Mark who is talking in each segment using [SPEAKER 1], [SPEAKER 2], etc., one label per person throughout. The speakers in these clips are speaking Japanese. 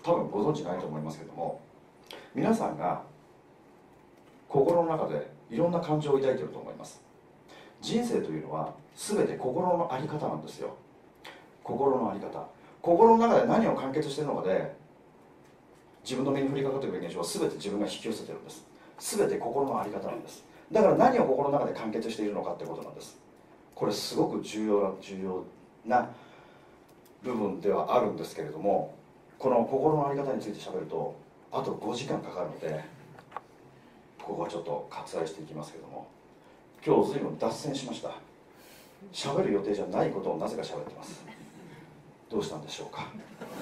[SPEAKER 1] 多分ご存知ないと思いますけども、皆さんが心の中でいろんな感情を抱いていると思います。人生というのは全て心の在り方なんですよ。心の在り方、心の中で何を完結しているのかで自分の身に降りかかってくる現象は全て自分が引き寄せているんです。全て心の在り方なんです。だから何を心の中で完結しているのかってことなんです。これすごく重要な部分ではあるんですけれども、この心の在り方について喋るとあと5時間かかるので、ここはちょっと割愛していきますけども、今日随分脱線しました。喋る予定じゃないことをなぜか喋ってます。どうしたんでしょうか。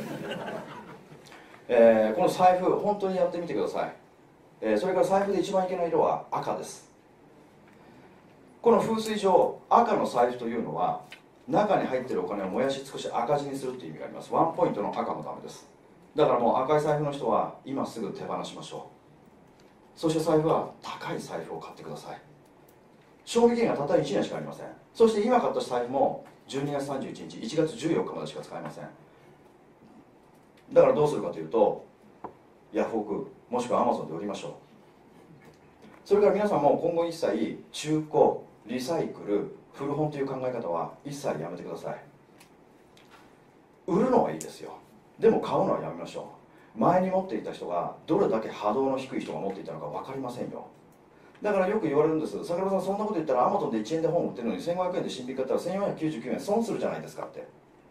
[SPEAKER 1] この財布本当にやってみてください。それから財布で一番いけない色は赤です。この風水上、赤の財布というのは中に入っているお金を燃やし尽くし赤字にするという意味があります。ワンポイントの赤のためです。だからもう赤い財布の人は今すぐ手放しましょう。そして財布は高い財布を買ってください。賞味期限がたった1年しかありません。そして今買った財布も12月31日、1月14日までしか使えません。だからどうするかというと、ヤフオクもしくはアマゾンで売りましょう。それから皆さんも今後一切中古、リサイクル、古本という考え方は一切やめてください。売るのはいいですよ。でも買うのはやめましょう。前に持っていた人がどれだけ波動の低い人が持っていたのか分かりませんよ。だからよく言われるんです。桜庭さん、そんなこと言ったらアマゾンで1円で本売ってるのに1500円で新品買ったら1499円損するじゃないですかって。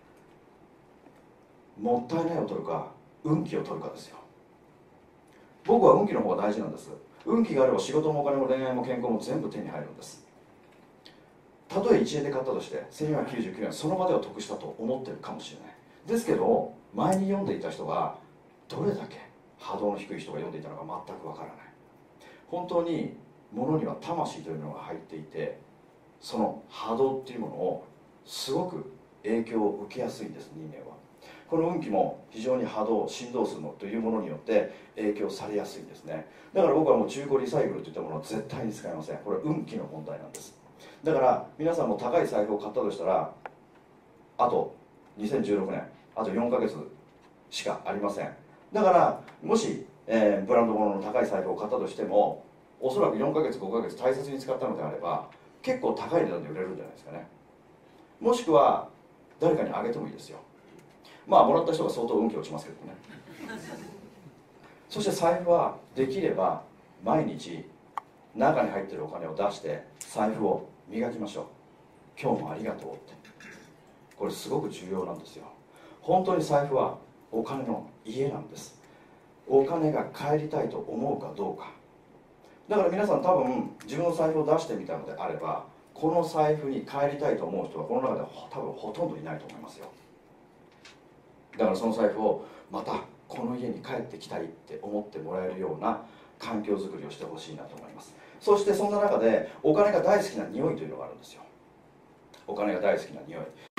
[SPEAKER 1] もったいないを取るか運気を取るかですよ。僕は運気の方が大事なんです。運気があれば仕事もお金も恋愛も健康も全部手に入るんです。たとえ1円で買ったとして1499円、その場では得したと思ってるかもしれない。ですけど前に読んでいた人がどれだけ波動の低い人が読んでいたのか全くわからない。本当に物には魂というのが入っていて、その波動っていうものをすごく影響を受けやすいんです。人間はこの運気も非常に波動、振動数のというものによって影響されやすいんですね。だから僕はもう中古リサイクルといったものは絶対に使いません。これは運気の問題なんです。だから皆さんも高い財布を買ったとしたら、あと2016年あと4ヶ月しかありません。だからもし、ブランド物の高い財布を買ったとしても、おそらく4ヶ月5ヶ月大切に使ったのであれば結構高い値段で売れるんじゃないですかね。もしくは誰かにあげてもいいですよ。まあもらった人が相当運気落ちますけどね。そして財布はできれば毎日中に入っているお金を出して財布を磨きましょう。今日もありがとうって。これすごく重要なんですよ。本当に財布はお金の家なんです。お金が帰りたいと思うかどうか。だから皆さん多分自分の財布を出してみたのであれば、この財布に帰りたいと思う人はこの中で多分ほとんどいないと思いますよ。だからその財布をまたこの家に帰ってきたいって思ってもらえるような環境づくりをしてほしいなと思います。そしてそんな中でお金が大好きな匂いというのがあるんですよ。お金が大好きな匂い、